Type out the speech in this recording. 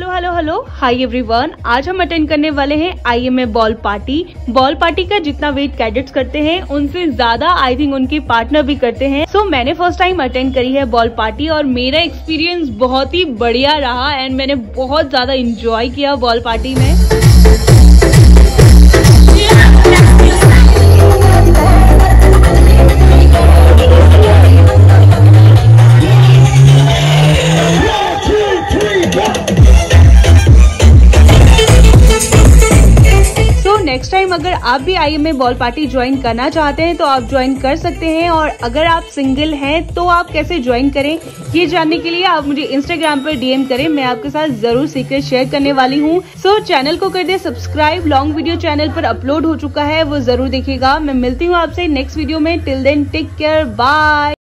Hello hi everyone. आज हम attend करने वाले हैं IMA ball party. Ball party का जितना वेट कैडेट्स करते हैं उनसे ज्यादा आई थिंक उनके पार्टनर भी करते हैं। सो मैंने फर्स्ट टाइम अटेंड करी है बॉल पार्टी और मेरा एक्सपीरियंस बहुत ही बढ़िया रहा एंड मैंने बहुत ज्यादा इंजॉय किया बॉल पार्टी में। नेक्स्ट टाइम अगर आप भी IMA बॉल पार्टी ज्वाइन करना चाहते हैं तो आप ज्वाइन कर सकते हैं, और अगर आप सिंगल हैं तो आप कैसे ज्वाइन करें ये जानने के लिए आप मुझे इंस्टाग्राम पर DM करें। मैं आपके साथ जरूर सीक्रेट शेयर करने वाली हूँ। सो चैनल को कर दे सब्सक्राइब। लॉन्ग वीडियो चैनल पर अपलोड हो चुका है, वो जरूर देखिएगा। मैं मिलती हूँ आपसे नेक्स्ट वीडियो में। Till then take care, bye.